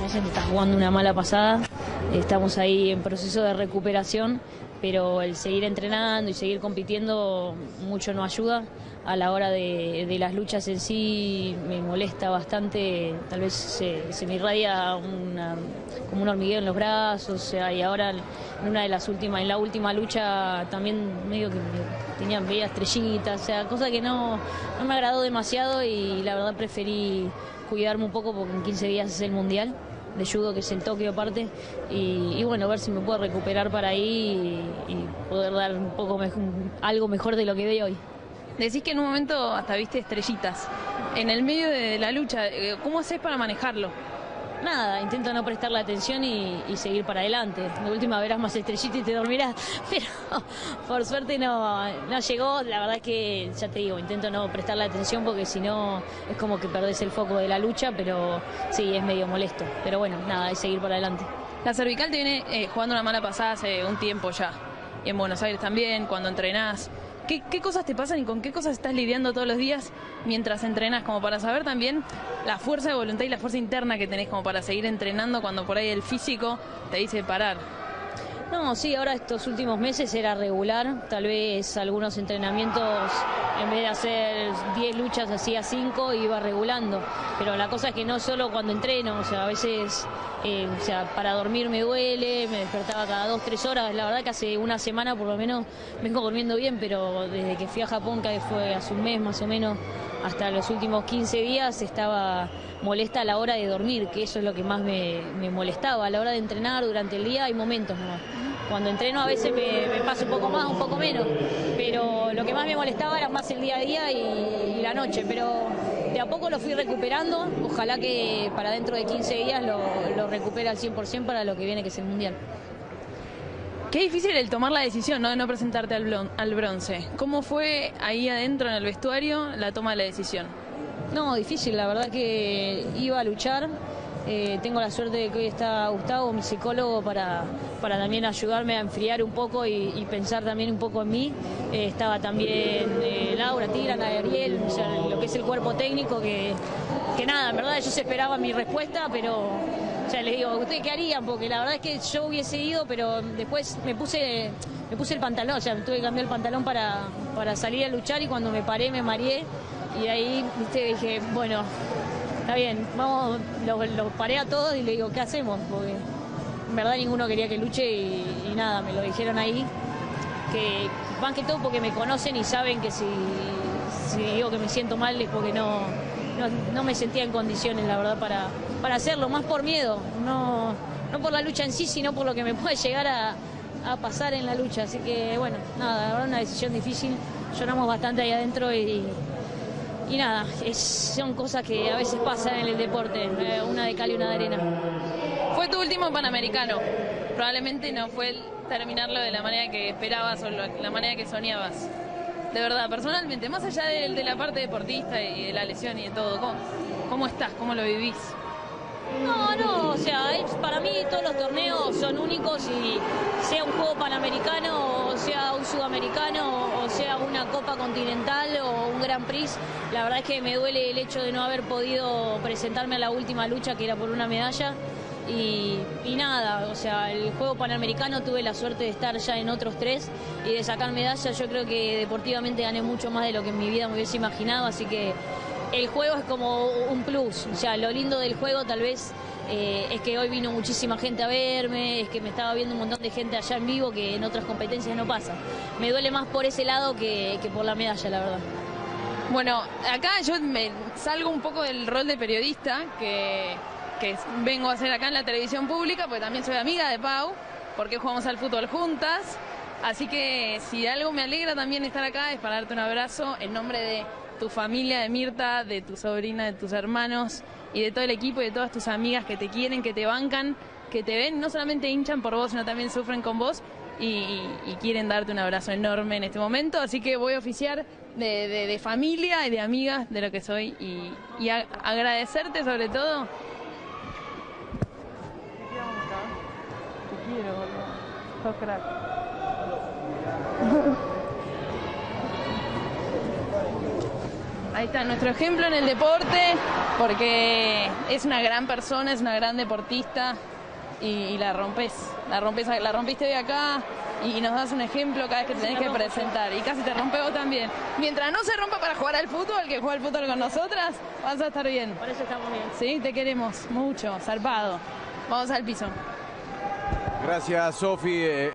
meses me está jugando una mala pasada. Estamos ahí en proceso de recuperación, pero el seguir entrenando y seguir compitiendo mucho no ayuda. A la hora de las luchas en sí me molesta bastante, tal vez se me irradia como un hormigueo en los brazos, o sea, y ahora en la última lucha también medio que tenía media estrellitas, o sea, cosa que no me agradó demasiado y la verdad preferí cuidarme un poco porque en 15 días es el Mundial de Judo, que es en Tokio aparte, y bueno, ver si me puedo recuperar para ahí y poder dar un poco algo mejor de lo que doy hoy. Decís que en un momento hasta viste estrellitas. En el medio de la lucha, ¿cómo haces para manejarlo? Nada, intento no prestarle atención y seguir para adelante. De última verás más estrellita y te dormirás, pero por suerte no llegó. La verdad es que, ya te digo, intento no prestarle atención porque si no es como que perdés el foco de la lucha, pero sí, es medio molesto. Pero bueno, nada, es seguir para adelante. La cervical te viene jugando una mala pasada hace un tiempo ya. Y en Buenos Aires también, cuando entrenás. ¿Qué cosas te pasan y con qué cosas estás lidiando todos los días mientras entrenas? Como para saber también la fuerza de voluntad y la fuerza interna que tenés como para seguir entrenando cuando por ahí el físico te dice parar. No, sí, ahora estos últimos meses era regular, tal vez algunos entrenamientos en vez de hacer 10 luchas hacía 5 y iba regulando, pero la cosa es que no solo cuando entreno, o sea, a veces para dormir me duele, me despertaba cada 2-3 horas, la verdad que hace una semana por lo menos vengo durmiendo bien, pero desde que fui a Japón, que fue hace un mes más o menos, hasta los últimos 15 días estaba molesta a la hora de dormir, que eso es lo que más me molestaba. A la hora de entrenar durante el día hay momentos nomás. Cuando entreno a veces me pasa un poco más, un poco menos, pero lo que más me molestaba era más el día a día y la noche, pero de a poco lo fui recuperando. Ojalá que para dentro de 15 días lo recupere al 100% para lo que viene, que es el Mundial. Qué difícil el tomar la decisión, ¿no?, de no presentarte al bronce. ¿Cómo fue ahí adentro en el vestuario la toma de la decisión? No, difícil, la verdad que iba a luchar. Tengo la suerte de que hoy está Gustavo, mi psicólogo, para también ayudarme a enfriar un poco y pensar también un poco en mí. Estaba también Laura, Tirana, Ariel, o sea, lo que es el cuerpo técnico, que nada, en verdad ellos esperaban mi respuesta, pero o sea, les digo, ¿ustedes qué harían? Porque la verdad es que yo hubiese ido, pero después me puse el pantalón, o sea, me tuve que cambiar el pantalón para salir a luchar y cuando me paré me mareé y ahí, viste, dije, bueno, está bien, vamos, lo paré a todos y le digo, ¿qué hacemos? Porque en verdad ninguno quería que luche y nada, me lo dijeron ahí, que más que todo porque me conocen y saben que si digo que me siento mal es porque no me sentía en condiciones, la verdad, para hacerlo, más por miedo, no por la lucha en sí, sino por lo que me puede llegar a pasar en la lucha. Así que, bueno, nada, la verdad, una decisión difícil, lloramos bastante ahí adentro y nada, son cosas que a veces pasan en el deporte, una de cal y una de arena. Fue tu último Panamericano, probablemente no fue terminarlo de la manera que esperabas o la manera que soñabas. De verdad, personalmente, más allá de la parte deportista y de la lesión y de todo, ¿cómo estás? ¿Cómo lo vivís? No, o sea, para mí todos los torneos son únicos y sea un juego panamericano, o sea un sudamericano, o sea una Copa Continental o un Grand Prix, la verdad es que me duele el hecho de no haber podido presentarme a la última lucha, que era por una medalla. Y nada, o sea, el juego panamericano tuve la suerte de estar ya en otros 3 y de sacar medallas. Yo creo que deportivamente gané mucho más de lo que en mi vida me hubiese imaginado, así que el juego es como un plus. O sea, lo lindo del juego tal vez es que hoy vino muchísima gente a verme, es que me estaba viendo un montón de gente allá en vivo que en otras competencias no pasa. Me duele más por ese lado que por la medalla, la verdad. Bueno, acá yo me salgo un poco del rol de periodista que vengo a hacer acá en la televisión pública, porque también soy amiga de Pau, porque jugamos al fútbol juntas. Así que si de algo me alegra también estar acá es para darte un abrazo en nombre de tu familia, de Mirta, de tu sobrina, de tus hermanos y de todo el equipo y de todas tus amigas que te quieren, que te bancan, que te ven, no solamente hinchan por vos, sino también sufren con vos y quieren darte un abrazo enorme en este momento. Así que voy a oficiar de familia y de amigas de lo que soy y agradecerte sobre todo. Te quiero, boludo. Sos crack. Ahí está nuestro ejemplo en el deporte, porque es una gran persona, es una gran deportista y la rompiste hoy acá y nos das un ejemplo cada vez que te tenés que presentar. Y casi te rompe vos también. Mientras no se rompa para jugar al fútbol, que juega al fútbol con nosotras, vas a estar bien. Por eso estamos bien. Sí, te queremos mucho, zarpado. Vamos al piso. Gracias, Sofi.